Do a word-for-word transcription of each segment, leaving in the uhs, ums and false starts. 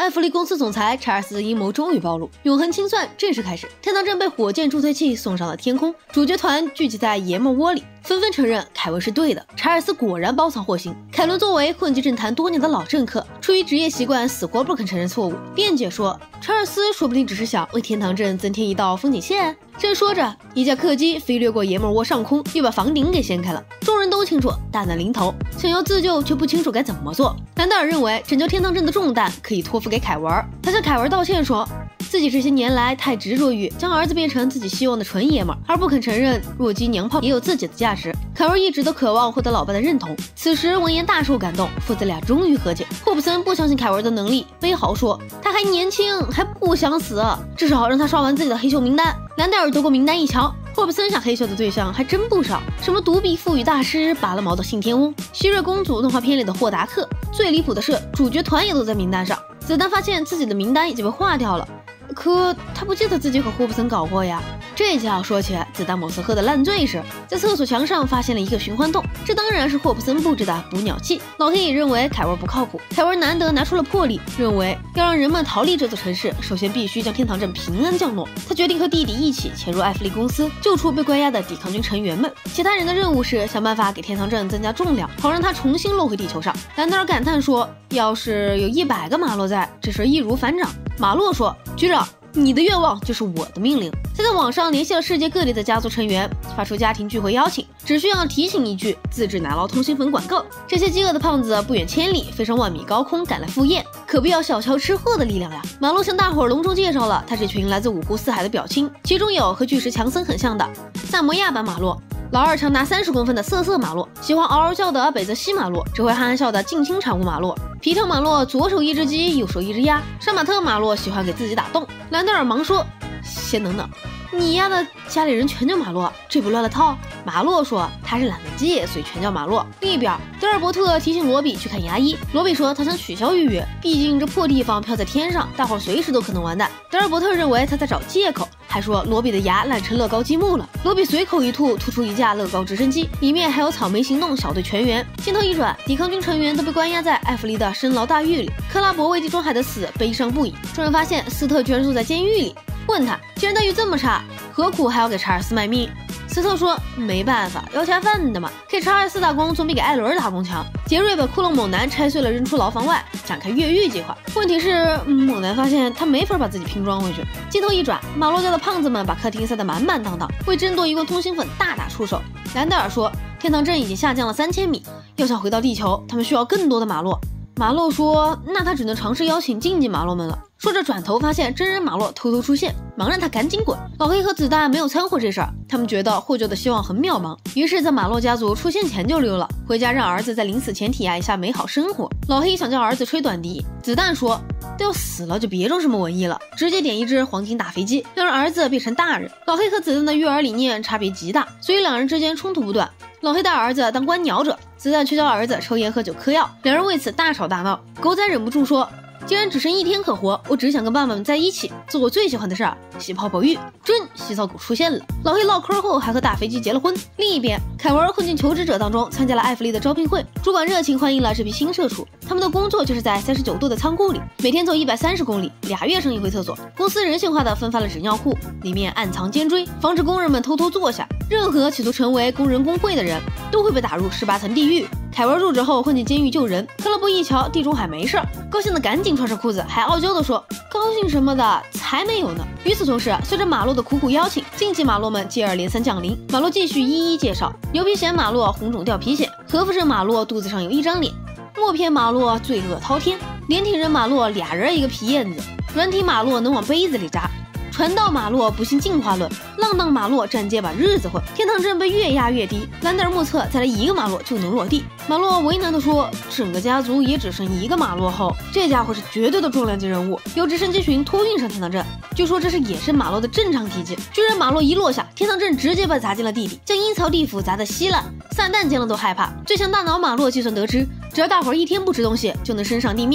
艾弗利公司总裁查尔斯的阴谋终于暴露，永恒清算正式开始。天堂镇被火箭助推器送上了天空，主角团聚集在爷们窝里，纷纷承认凯文是对的。查尔斯果然包藏祸心。凯伦作为混迹政坛多年的老政客，出于职业习惯，死活不肯承认错误，辩解说查尔斯说不定只是想为天堂镇增添一道风景线。正说着，一架客机飞掠过爷们窝上空，又把房顶给掀开了。众人都清楚大难临头，想要自救却不清楚该怎么做。兰德尔认为拯救天堂镇的重担可以托付给凯文，他向凯文道歉说自己这些年来太执着于将儿子变成自己希望的纯爷们，而不肯承认弱鸡娘炮也有自己的价值。凯文一直都渴望获得老爸的认同，此时闻言大受感动，父子俩终于和解。霍普森不相信凯文的能力，悲嚎说他还年轻，还不想死，至少让他刷完自己的黑秀名单。兰德尔得过名单一瞧，霍普森想黑秀的对象还真不少，什么独臂腹语大师、拔了毛的信天翁、希瑞公主动画片里的霍达克。最离谱的是，主角团也都在名单上。子弹发现自己的名单已经被划掉了，可他不记得自己和霍普森搞过呀。这就要说起子弹某次喝得烂醉时，在厕所墙上发现了一个循环洞，这当然是霍普森布置的捕鸟器。老黑也认为凯文不靠谱，凯文难得拿出了魄力，认为要让人们逃离这座城市，首先必须将天堂镇平安降落。他决定和弟弟一起潜入艾弗利公司，救出被关押的抵抗军成员们。其他人的任务是想办法给天堂镇增加重量，好让它重新落回地球上。兰德尔感叹说，要是有一百个马洛在，这事易如反掌。马洛说，局长，你的愿望就是我的命令。他在网上联系了世界各地的家族成员，发出家庭聚会邀请，只需要提醒一句自制奶酪通心粉广告，这些饥饿的胖子不远千里飞上万米高空赶来赴宴，可不要小瞧吃货的力量呀。马洛向大伙儿隆重介绍了他这群来自五湖四海的表亲，其中有和巨石强森很像的萨摩亚版马洛，老二长达三十公分的瑟瑟马洛，喜欢嗷嗷叫的北泽西马洛，只会憨憨笑的近亲产物马洛，皮特马洛左手一只鸡，右手一只鸭，杀马特马洛喜欢给自己打洞。兰德尔忙说，先等等，你丫的家里人全叫马洛，这不乱了套？马洛说他是懒得记，所以全叫马洛。另一边，德尔伯特提醒罗比去看牙医，罗比说他想取消预约，毕竟这破地方飘在天上，大伙随时都可能完蛋。德尔伯特认为他在找借口，还说罗比的牙烂成乐高积木了。罗比随口一吐，吐出一架乐高直升机，里面还有草莓行动小队全员。镜头一转，抵抗军成员都被关押在艾弗利的深牢大狱里。克拉伯为地中海的死悲伤不已，众人发现斯特居然住在监狱里，问他既然待遇这么差，何苦还要给查尔斯卖命？斯特说没办法，要恰饭的嘛，给查尔斯打工总比给艾伦打工强。杰瑞把窟窿猛男拆碎了扔出牢房外，展开越狱计划。问题是猛男发现他没法把自己拼装回去。镜头一转，马洛家的胖子们把客厅塞得满满当当，为争夺一罐通心粉大打出手。兰德尔说天堂镇已经下降了三千米，要想回到地球，他们需要更多的马洛。马洛说那他只能尝试邀请竞技马洛们了。说着转头发现真人马洛偷偷出现，忙让他赶紧滚。老黑和子弹没有掺和这事儿，他们觉得获救的希望很渺茫，于是在马洛家族出现前就溜了，回家让儿子在临死前体验一下美好生活。老黑想叫儿子吹短笛，子弹说都要死了就别装什么文艺了，直接点一只黄金大飞机，要让儿子变成大人。老黑和子弹的育儿理念差别极大，所以两人之间冲突不断。老黑带儿子当观鸟者，子弹却教儿子抽烟喝酒嗑药，两人为此大吵大闹。狗仔忍不住说既然只剩一天可活，我只想跟爸爸们在一起，做我最喜欢的事儿，洗泡泡浴。真洗澡狗出现了，老黑唠嗑后还和大飞机结了婚。另一边，凯文混进求职者当中，参加了艾弗利的招聘会，主管热情欢迎了这批新社畜。他们的工作就是在三十九度的仓库里，每天走一百三十公里，俩月上一回厕所。公司人性化的分发了纸尿裤，里面暗藏尖锥，防止工人们偷偷坐下。任何企图成为工人工会的人都会被打入十八层地狱。凯文入职后混进监狱救人，克勒布一瞧地中海没事，高兴的赶紧穿上裤子，还傲娇的说高兴什么的，才没有呢。与此同时，随着马洛的苦苦邀请，竞技马洛们接二连三降临。马洛继续一一介绍，牛皮癣马洛红肿掉皮癣，核辐射马洛肚子上有一张脸，默片马洛罪恶滔天，连体人马洛俩人一个皮燕子，软体马洛能往杯子里扎，传道马洛不信进化论，浪荡马洛站街把日子混。天堂镇被越压越低，兰德尔目测再来一个马洛就能落地。马洛为难地说整个家族也只剩一个马洛后，这家伙是绝对的重量级人物，由直升机群托运上天堂镇。据说这是野生马洛的正常体积，居然马洛一落下，天堂镇直接被砸进了地底，将阴曹地府砸得稀烂，撒旦见了都害怕。最强大脑马洛计算得知，只要大伙儿一天不吃东西就能升上地面，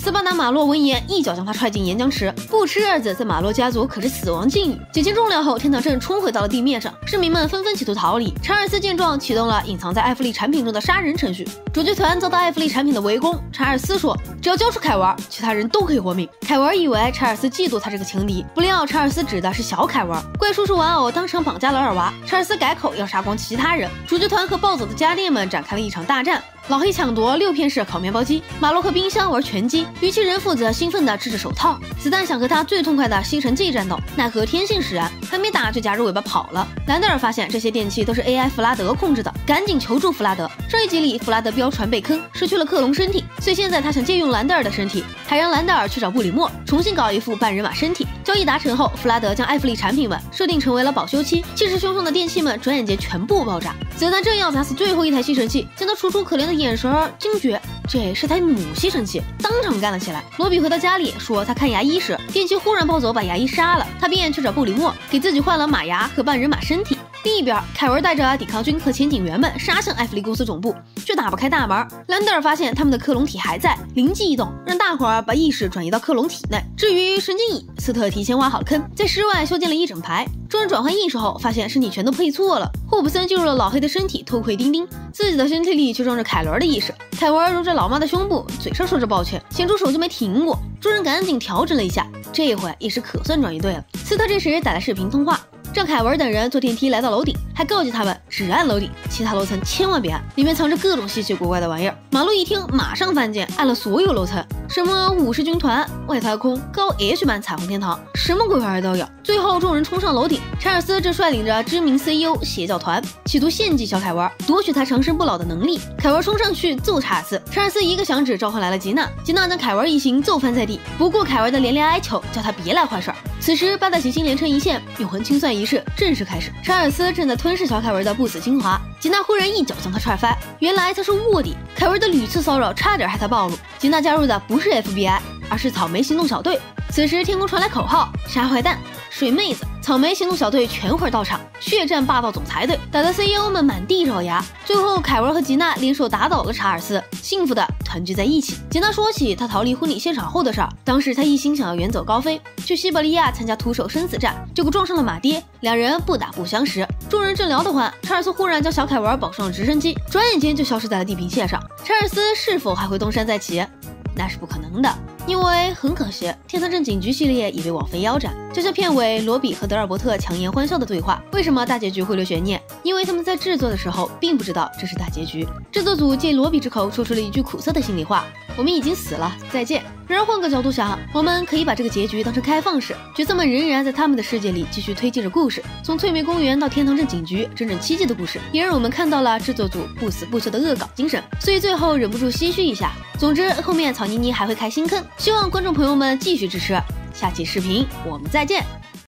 斯巴达马洛闻言，一脚将他踹进岩浆池。不吃二字在马洛家族可是死亡禁语。减轻重量后，天堂镇冲回到了地面上，市民们纷纷企图逃离。查尔斯见状，启动了隐藏在艾弗利产品中的杀人程序。主角团遭到艾弗利产品的围攻，查尔斯说：“只要交出凯文，其他人都可以活命。”凯文以为查尔斯嫉妒他这个情敌，不料查尔斯指的是小凯文。怪叔叔玩偶当场绑架了二娃，查尔斯改口要杀光其他人。主角团和暴走的家电们展开了一场大战。老黑抢夺六片式烤面包机，马洛和冰箱玩拳击，于其人父子兴奋地支着手套。子弹想和他最痛快的吸尘器战斗，奈何天性使然，还没打就夹着尾巴跑了。兰德尔发现这些电器都是 A I 弗拉德控制的，赶紧求助弗拉德。上一集里，弗拉德飙船被坑，失去了克隆身体，所以现在他想借用兰德尔的身体，还让兰德尔去找布里莫，重新搞一副半人马身体。交易达成后，弗拉德将艾弗利产品们设定成为了保修期，气势汹汹的电器们转眼间全部爆炸。子弹正要砸死最后一台吸尘器，见到楚楚可怜的眼神儿，惊觉这是台母吸尘器，当场干了起来。罗比回到家里说，他看牙医时，电器忽然暴走把牙医杀了，他便去找布里莫，给自己换了马牙和半人马身体。另一边，凯文带着抵抗军和前警员们杀向艾弗利公司总部，却打不开大门。兰德尔发现他们的克隆体还在，灵机一动，让大伙儿把意识转移到克隆体内。至于神经蚁，斯特提前挖好了坑，在室外修建了一整排。众人转换意识后，发现身体全都配错了。霍普森进入了老黑的身体，偷窥丁丁，自己的身体里却装着凯伦的意识。凯文揉着老妈的胸部，嘴上说着抱歉，显出手就没停过。众人赶紧调整了一下，这回意识可算转移对了。斯特这时打来视频通话，让凯文等人坐电梯来到楼顶，还告诫他们只按楼顶，其他楼层千万别按，里面藏着各种稀奇古怪的玩意儿。马路一听，马上翻键，按了所有楼层，什么武士军团、外太空、高 H 版彩虹天堂，什么鬼玩意儿都有。最后众人冲上楼顶，查尔斯正率领着知名 C E O 邪教团，企图献祭小凯文，夺取他长生不老的能力。凯文冲上去揍查尔斯，查尔斯一个响指召唤来了吉娜，吉娜将凯文一行揍翻在地，不顾凯文的连连哀求，叫他别来坏事儿。此时八大行星连成一线，永恒清算仪式正式开始。查尔斯正在吞噬小凯文的不死精华，吉娜忽然一脚将他踹翻，原来他是卧底。凯文的屡次骚扰差点害他暴露，吉娜加入的不是 F B I， 而是草莓行动小队。此时天空传来口号：杀坏蛋、水妹子、草莓行动小队全会到场，血战霸道总裁队，打得 C E O 们满地找牙。最后凯文和吉娜联手打倒了查尔斯，幸福的团聚在一起。吉娜说起他逃离婚礼现场后的事儿，当时他一心想要远走高飞，去西伯利亚参加徒手生死战，结果撞上了马爹，两人不打不相识。众人正聊得欢，查尔斯忽然将小凯文保上了直升机，转眼间就消失在了地平线上。查尔斯是否还会东山再起？那是不可能的，因为很可惜，天堂镇警局系列已被网飞腰斩。就像片尾罗比和德尔伯特强颜欢笑的对话，为什么大结局会留悬念？因为他们在制作的时候并不知道这是大结局。制作组借罗比之口说出了一句苦涩的心里话：我们已经死了，再见。然而换个角度想，我们可以把这个结局当成开放式，角色们仍然在他们的世界里继续推进着故事。从翠梅公园到天堂镇警局，整整七季的故事，也让我们看到了制作组不死不休的恶搞精神，所以最后忍不住唏嘘一下。总之，后面草妮妮还会开新坑，希望观众朋友们继续支持。下期视频我们再见。